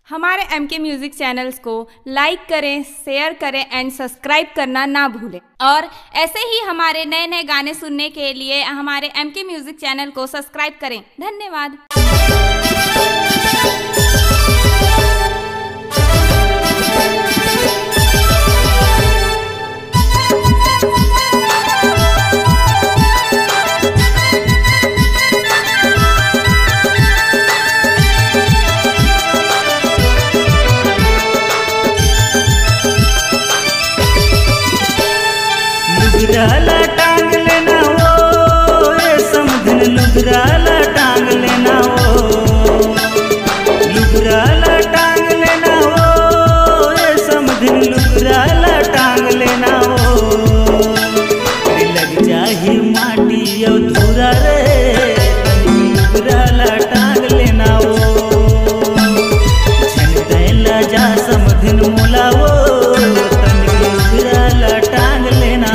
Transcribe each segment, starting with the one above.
हमारे MK music channels को लाइक करें, शेयर करें एंड सब्सक्राइब करना ना भूलें। और ऐसे ही हमारे नए नए गाने सुनने के लिए हमारे MK म्यूजिक चैनल को सब्सक्राइब करें। धन्यवाद। लुगराला टांग लेना वो ये समझन लुगराला टांग लेना वो लुगराला टांग लेना वो ये समझन लुगराला टांग लेना वो लग जाही माटी और धूरा रे लुगराला टांग लेना वो छन दैला जा समझन मोला वो लुगराला टांग लेना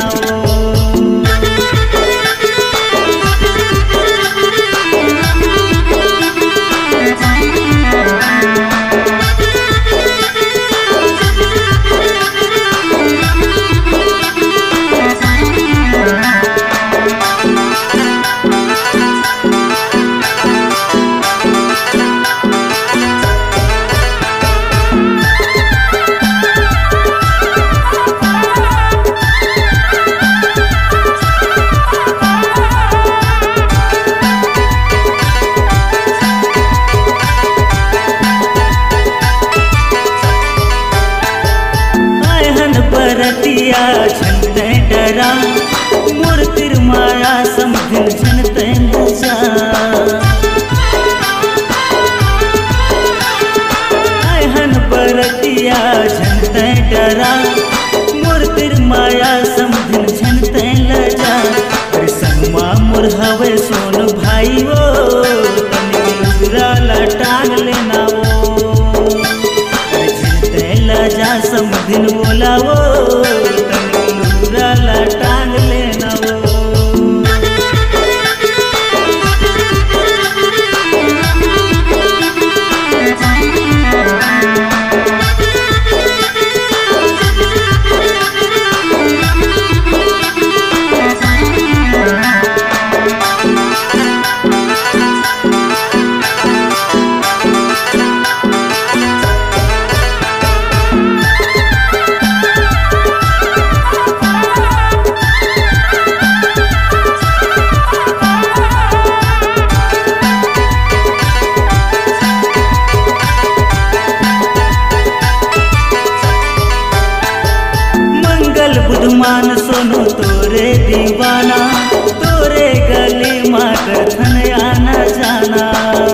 बरतिया छनते डरा मोर तिर माया समझन छनते नशा आयहन बरतिया छनते डरा मोर तिर माया समझन छनते लजा संगमा मोर हवे सोन भाई वो तनी लुगराला टांग लेना वो छनते लजा समझन बोला वो लुगराला टांग लेना वो बुधमान सोनू तोरे दीवाना तोरे गली माकर थन आना जाना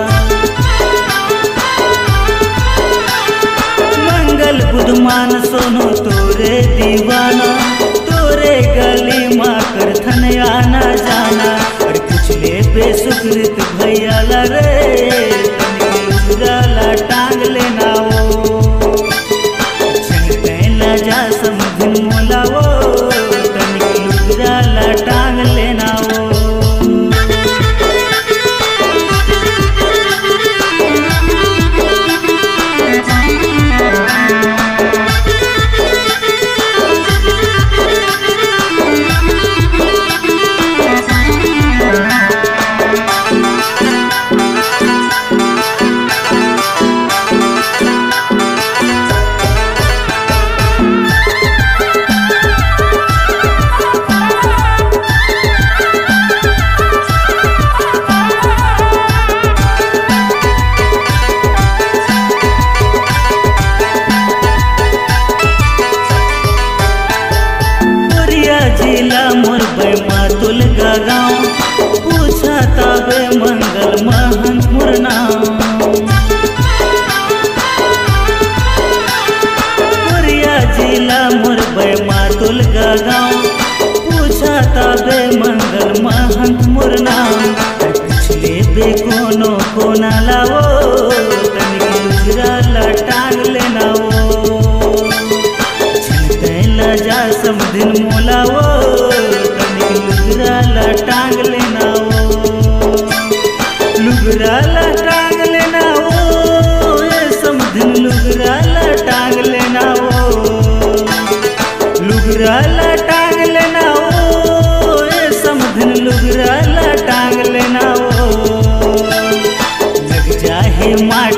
मंगल बुधमान सोनू तोरे दीवाना तोरे गली माकर थन आना जाना और कुछ ले बेसुकृत भैया रे लुगराला टांग लेना वो छन जा समझन मोला वो लुगराला टांग लेना वो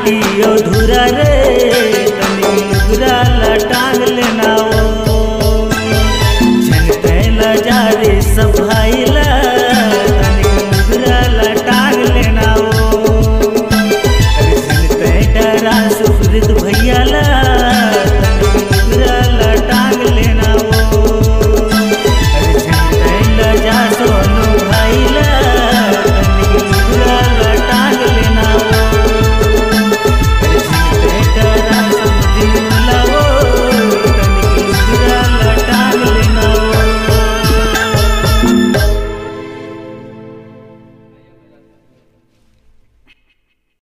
की अधूरा